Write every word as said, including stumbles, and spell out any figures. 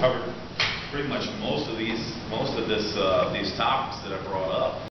Covered pretty much most of these, most of this, uh, these topics that I brought up.